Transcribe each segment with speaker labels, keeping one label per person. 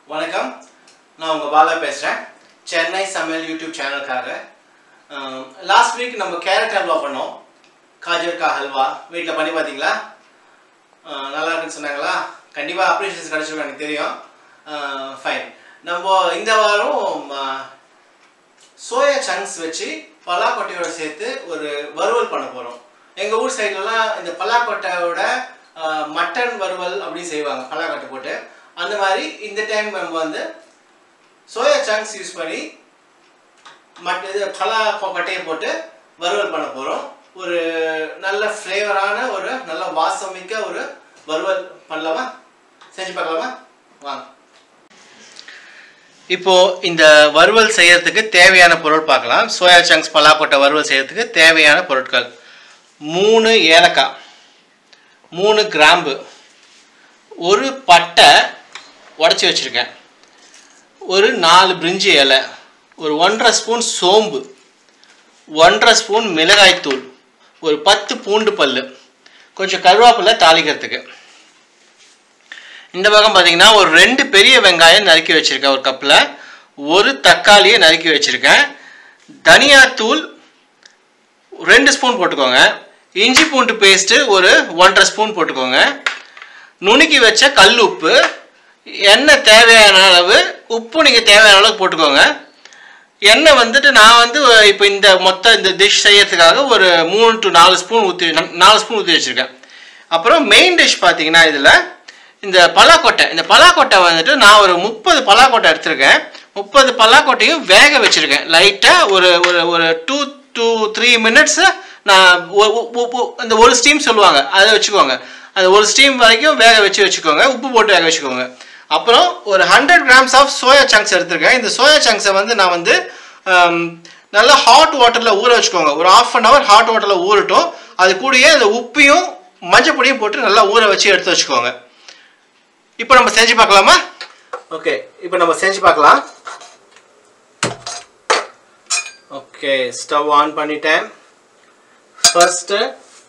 Speaker 1: வணக்கம் நான் உங்க பாலா பேசுறேன் சென்னை சமையல் யூடியூப் சேனலுக்காக லாஸ்ட் வீக் நம்ம கேரட் ஹல்வா பண்ணோம் காஜர் கா ஹல்வா வீட்ல பண்ணி பாத்தீங்களா நல்லா இருக்குன்னு சொன்னாங்களா கண்டிப்பா அப்ரிசியேஷன் கிடைச்சிரும் எனக்கு தெரியும் ஃபைன் நம்ம இந்த வாரம் சோயா சங்க்ஸ் வச்சு பலாக்கொட்டையோட சேர்த்து ஒரு வறுவல் பண்ண போறோம் எங்க ஊர் சைடுலலாம் இந்த பலாக்கொட்டையோட மட்டன் வறுவல் அப்படி செய்வாங்க பலாக்கொட்டை போட்டு அந்த மாதிரி இந்த டைம் நம்ம வந்து சோயா சங்க்ஸ் யூஸ் பண்ணி பலாக்கொட்டையை போட்டு வறுவல் பண்ண போறோம் ஒரு நல்ல ஃப்ளேவரான ஒரு நல்ல வாசமிக்க ஒரு வறுவல் பண்ணலாமா செஞ்சு பார்க்கலாமா வாங்க இப்போ இந்த வறுவல் செய்யறதுக்கு தேவையான பொருள் பார்க்கலாம் சோயா சங்க்ஸ் பலாக்கொட்டை வறுவல் செய்யறதுக்கு தேவையான பொருட்கள் 3 ஏலக்காய் 3 கிராம்பு ஒரு பட்டை உடைச்சி வச்சிருக்கேன் ஒரு 4 பிரிஞ்சி இலை ஒரு 1.5 ஸ்பூன் சோம்பு 1.5 ஸ்பூன் மிளகாய் தூள் ஒரு 10 பூண்டு பல்லு கொஞ்சம் கருவேப்பிலை தாளிக்கிறதுக்கு இந்த பக்கம் பார்த்தீங்கன்னா ஒரு 2 பெரிய வெங்காயம் நறுக்கி வச்சிருக்கேன் ஒரு கப்பில் ஒரு தக்காளியை நறுக்கி வச்சிருக்கேன் தனியாத்தூள் 2 ஸ்பூன் போட்டுக்கோங்க இஞ்சி பூண்டு பேஸ்ட்டு ஒரு 1.5 ஸ்பூன் போட்டுக்கோங்க நுணுக்கி வச்ச கல் உப்பு எண்ணெய் தேவையான அளவு உப்பு நீங்கள் தேவையான அளவுக்கு போட்டுக்கோங்க எண்ணெய் வந்துட்டு நான் வந்து இப்போ இந்த இந்த டிஷ் செய்யறதுக்காக ஒரு 3 to 4 ஸ்பூன் ஊற்றி 4 ஸ்பூன் ஊற்றி வச்சுருக்கேன் அப்புறம் மெயின் டிஷ் பார்த்தீங்கன்னா இதில் இந்த பலாக்கொட்டை வந்துட்டு நான் ஒரு 30 பலாக்கொட்டை எடுத்திருக்கேன் 30 பலாக்கொட்டையும் வேக வச்சுருக்கேன் லைட்டாக ஒரு ஒரு ஒரு 2 to 3 மினிட்ஸு நான் இந்த ஒரு ஸ்டீம் சொல்லுவாங்க அதை வச்சுக்கோங்க அது ஒரு ஸ்டீம் வரைக்கும் வேக வச்சுக்கோங்க உப்பு போட்டு வேக வச்சுக்கோங்க அப்புறம் ஒரு 100 கிராம்ஸ் ஆஃப் சோயா சங்க்ஸ் எடுத்திருக்கேன் இந்த சோயா சங்க்ஸை வந்து நான் வந்து நல்லா ஹாட் வாட்டரில் ஊற வச்சுக்கோங்க ஒரு 1/2 hour ஹாட் வாட்டரில் ஊறட்டும் அது கூடயே அந்த உப்பையும் மஞ்சள் பொடியும் போட்டு நல்லா ஊற வச்சு எடுத்து வச்சுக்கோங்க இப்போ நம்ம செஞ்சு பார்க்கலாமா ஓகே இப்போ நம்ம செஞ்சு பார்க்கலாம் ஓகே ஸ்டவ் ஆன் பண்ணிட்டேன் ஃபர்ஸ்ட்டு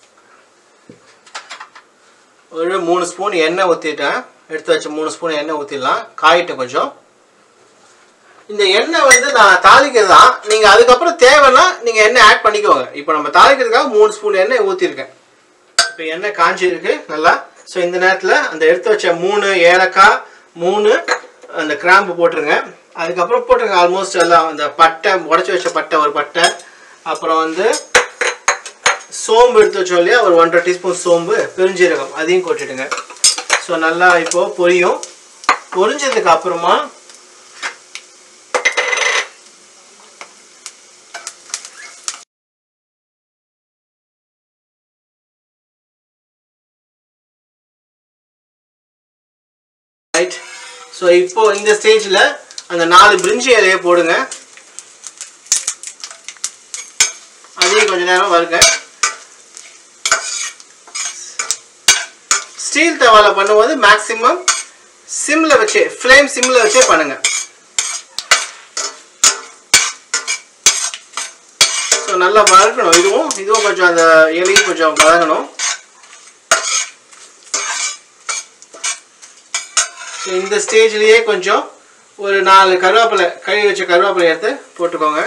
Speaker 1: ஒரு 3 ஸ்பூன் எண்ணெய் ஊற்றிட்டேன் எடுத்து வச்ச 3 ஸ்பூன் எண்ணெய் ஊற்றிடலாம் காயிட்ட கொஞ்சம் இந்த எண்ணெய் வந்து நான் தாளிக்கிறது தான் நீங்கள் அதுக்கப்புறம் தேவைன்னா நீங்கள் எண்ணெய் ஆட் பண்ணிக்கோங்க இப்போ நம்ம தாளிக்கிறதுக்காக 3 ஸ்பூன் எண்ணெய் ஊற்றிருக்கேன் இப்போ எண்ணெய் காஞ்சிருக்கு நல்லா ஸோ இந்த நேரத்தில் அந்த எடுத்து வச்ச 3 ஏலக்காய் 3 அந்த கிராம்பு போட்டுருங்க அதுக்கப்புறம் போட்டுருங்க ஆல்மோஸ்ட் எல்லாம் அந்த பட்டை உடச்சி வச்ச பட்டை ஒரு பட்டை அப்புறம் வந்து சோம்பு எடுத்து வச்சோம் இல்லையா ஒரு 1.5 டீஸ்பூன் சோம்பு பெருஞ்சீரகம் அதையும் கொட்டிடுங்க ஸோ நல்லா இப்போ பொரிஞ்சதுக்கு அப்புறமா ரைட் ஸோ இப்போ இந்த ஸ்டேஜில் அந்த 4 பிரிஞ்சி இலையை போடுங்க அதையும் கொஞ்ச நேரம் வருங்க ஸ்டீல் தவால பண்ணும்போது மேக்ஸிமம் ஃப்ளேம் சிம்மில் வச்சே பண்ணுங்க ஸோ நல்லா வதக்கணும் இதுவும் கொஞ்சம் அந்த இலையும் கொஞ்சம் வதங்கணும் இந்த ஸ்டேஜ்லேயே கொஞ்சம் ஒரு 4 கருவேப்பிலை கழுவி வச்ச கருவேப்பிலை எடுத்து போட்டுக்கோங்க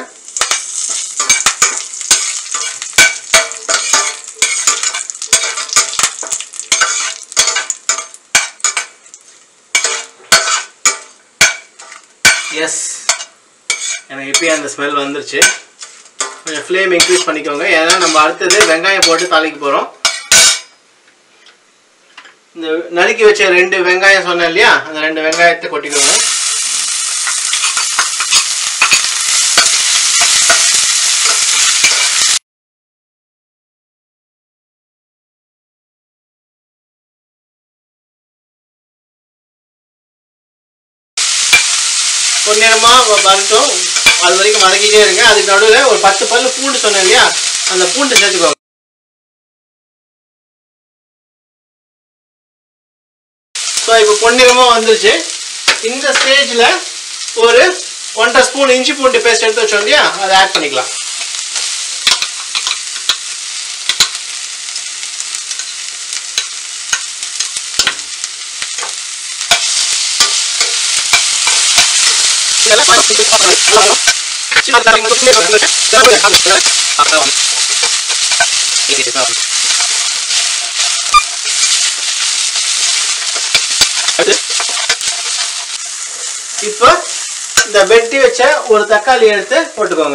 Speaker 1: எஸ் எனக்கு இப்போயே அந்த ஸ்மெல் வந்துருச்சு கொஞ்சம் ஃப்ளேம் இன்க்ரீஸ் பண்ணிக்கோங்க ஏன்னா நம்ம அடுத்தது வெங்காயம் போட்டு தாளிக்க போகிறோம் இந்த நறுக்கி வச்ச 2 வெங்காயம் சொன்னேன் இல்லையா அந்த 2 வெங்காயத்தை கொட்டிக்கோங்க கொஞ்ச நேரமாக வரட்டும் அது வரைக்கும் வதக்கிட்டே இருங்க அதுக்கு நடுவில் ஒரு 10 பல்லு பூண்டு சொன்னேன் இல்லையா அந்த பூண்டு சேர்த்துக்கோங்க ஸோ இப்போ பொன்னிறமாக வந்துருச்சு இந்த ஸ்டேஜில் ஒரு 1.5 ஸ்பூன் இஞ்சி பூண்டு பேஸ்ட் எடுத்து வச்சோம் இல்லையா அதை ஆட் பண்ணிக்கலாம் இப்போ இந்த வெட்டி வச்ச ஒரு தக்காளி எடுத்து போட்டுக்கோங்க.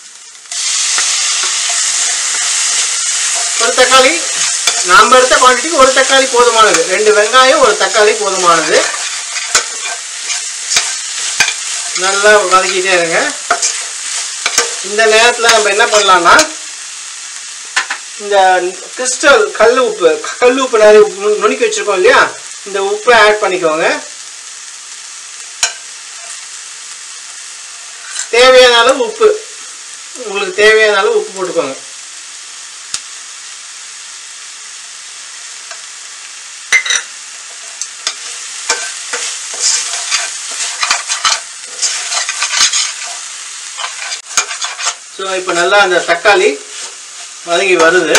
Speaker 1: ஒரு தக்காளி நாம எடுத்த குவாண்டிட்டிக்கு ஒரு தக்காளி போதுமானது. 2 வெங்காயம் ஒரு தக்காளி போதுமானது. நல்லா வதக்கிட்டே இருங்க. இந்த நேரத்தில் நம்ம என்ன பண்ணலாம்னா இந்த கிறிஸ்டல் கல் உப்பு நிறைய நுணுக்கி வச்சிருக்கோம் இல்லையா, இந்த உப்பை ஆட் பண்ணிக்கோங்க. தேவையான அளவு உப்பு, உங்களுக்கு தேவையான அளவு உப்பு போட்டுக்கோங்க. ஸோ இப்போ நல்லா அந்த தக்காளி வதங்கி வருது.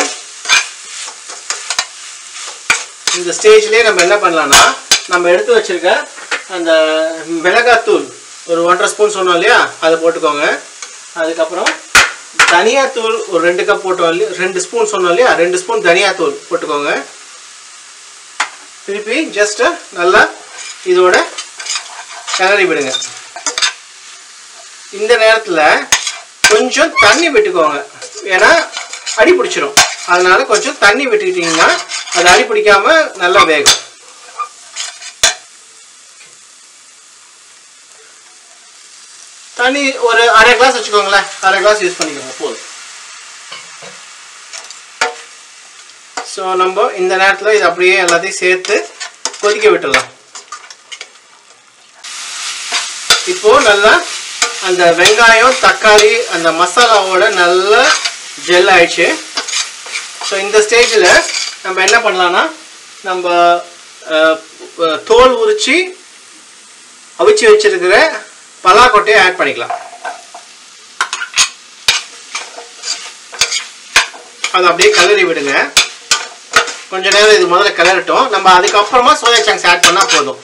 Speaker 1: இந்த ஸ்டேஜ்லேயே நம்ம என்ன பண்ணலாம்னா நம்ம எடுத்து வச்சிருக்க அந்த மிளகாத்தூள் ஒரு 1.5 ஸ்பூன் சொன்னோம் இல்லையா, அதை போட்டுக்கோங்க. அதுக்கப்புறம் தனியாத்தூள் ஒரு 2 கப் போட்டோம் இல்லையா, 2 ஸ்பூன் சொன்னோம் இல்லையா, 2 ஸ்பூன் தனியாத்தூள் போட்டுக்கோங்க. திருப்பி ஜஸ்ட் நல்லா இதோட கிளறி விடுங்க. இந்த நேரத்தில் கொஞ்சம் தண்ணி விட்டுக்கோங்க, ஏன்னா அடி பிடிச்சிரும். அதனால கொஞ்சம் தண்ணி விட்டுக்கிட்டிங்கன்னா அது அடி பிடிக்காம நல்லா வேகும். தண்ணி ஒரு 1/2 கிளாஸ் வச்சுக்கோங்களேன், 1/2 கிளாஸ் யூஸ் பண்ணிக்கோங்க போதும். ஸோ நம்ம இந்த நேரத்தில் இது அப்படியே எல்லாத்தையும் சேர்த்து கொதிக்க விட்டுடலாம். இப்போ நல்லா அந்த வெங்காயம் தக்காளி அந்த மசாலாவோட நல்லா ஜெல் ஆயிடுச்சு. ஸோ இந்த ஸ்டேஜில் நம்ம என்ன பண்ணலாம்னா நம்ம தோல் உரிச்சு அவிச்சு வச்சிருக்கிற பலாக்கொட்டையை ஆட் பண்ணிக்கலாம். அதை அப்படியே கலரி விடுங்க. கொஞ்ச நேரம் இது முதல்ல கலரட்டும். நம்ம அதுக்கப்புறமா சோயா சங்க்ஸ் ஆட் பண்ணால் போதும்.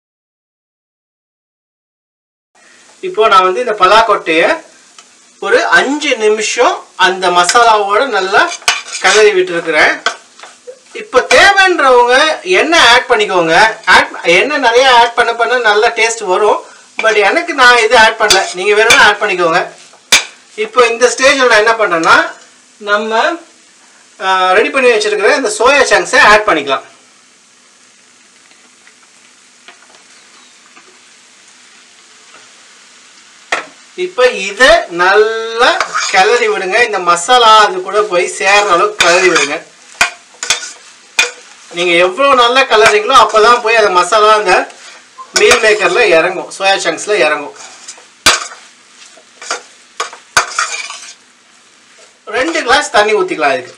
Speaker 1: இப்போ நான் வந்து இந்த பலாக்கொட்டையை ஒரு 5 நிமிஷம் அந்த மசாலாவோட நல்லா கலரி விட்டுருக்கிறேன். இப்போ தேவைன்றவங்க எண்ணெய் ஆட் பண்ணிக்கோங்க. எண்ணெய் நிறைய ஆட் பண்ண நல்ல டேஸ்ட் வரும். பட் எனக்கு நான் இது ஆட் பண்ணல, நீங்கள் வேணும்னா ஆட் பண்ணிக்கோங்க. இப்போ இந்த ஸ்டேஜில் நான் என்ன பண்ணுறேன்னா நம்ம ரெடி பண்ணி வச்சிருக்கிற இந்த சோயா சங்க்ஸை ஆட் பண்ணிக்கலாம். இப்போ இதை நல்லா கிளறி விடுங்க. இந்த மசாலா அது கூட போய் சேர்ற அளவுக்கு கிளறி விடுங்க. நீங்கள் எவ்வளோ நல்லா கலரிங்களோ அப்போ தான் போய் அந்த மசாலா அந்த மீல் மேக்கரில் இறங்கும், சோயா சங்க்ஸில் இறங்கும். 2 கிளாஸ் தண்ணி ஊற்றிக்கலாம் இதுக்கு.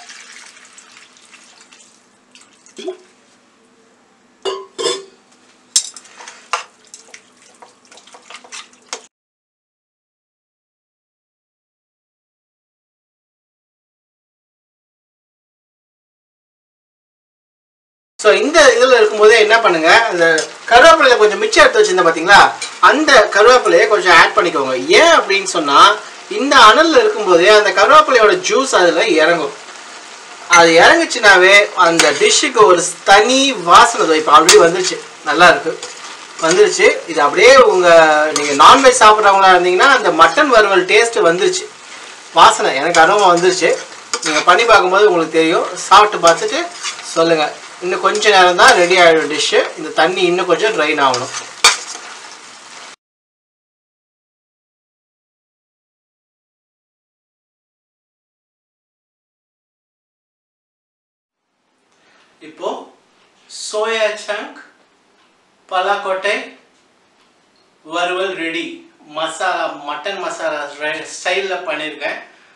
Speaker 1: ஸோ இந்த இதில் இருக்கும்போதே என்ன பண்ணுங்க, அந்த கருவேப்பிலையை கொஞ்சம் மிச்சம் எடுத்து வச்சிருந்தேன் பார்த்தீங்களா, அந்த கருவேப்பிலையை கொஞ்சம் ஆட் பண்ணிக்கோங்க. ஏன் அப்படின்னு சொன்னால் இந்த அனலில் இருக்கும்போதே அந்த கருவேப்பிலையோட ஜூஸ் அதில் இறங்கும். அது இறங்குச்சுனாவே அந்த டிஷ்ஷுக்கு ஒரு தனி வாசனை. இப்போ ஆல்ரெடி வந்துருச்சு, நல்லா இருக்கு, வந்துருச்சு. இது அப்படியே நீங்கள் நான்வெஜ் சாப்பிட்றவங்களா இருந்தீங்கன்னா அந்த மட்டன் வறுவல் டேஸ்ட்டு வந்துருச்சு, வாசனை எனக்கு அனுபவம் வந்துருச்சு. நீங்கள் பண்ணி பார்க்கும்போது உங்களுக்கு தெரியும். சாப்பிட்டு பார்த்துட்டு சொல்லுங்கள். இன்னும் கொஞ்ச நேரம் தான் ரெடி ஆகிடும் டிஷ்ஷு. இந்த தண்ணி இன்னும் கொஞ்சம் ட்ரைன் ஆகணும். இப்போ சோயா சங்க் பலாக்கொட்டை வறுவல் ரெடி. மசாலா மட்டன் மசாலா ஸ்டைலில் பண்ணியிருக்கேன்.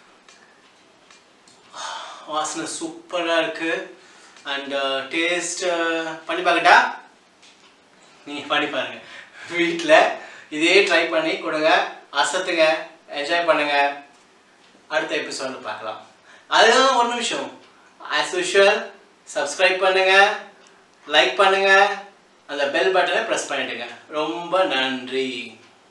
Speaker 1: வாசனை சூப்பராக இருக்குது. அண்ட் டேஸ்ட் பண்ணி பார்க்கட்டா? நீங்கள் பண்ணி பாருங்கள் வீட்டில். இதே ட்ரை பண்ணி கொடுங்க, அசத்துங்க, என்ஜாய் பண்ணுங்கள். அடுத்த எபிசோடில் பார்க்கலாம். அதுதான் ஒரு நிமிஷம். ஆஸ் யூஷுவல் சப்ஸ்கிரைப் பண்ணுங்கள், லைக் பண்ணுங்கள், அந்த பெல் பட்டனை ப்ரெஸ் பண்ணிவிடுங்க. ரொம்ப நன்றி.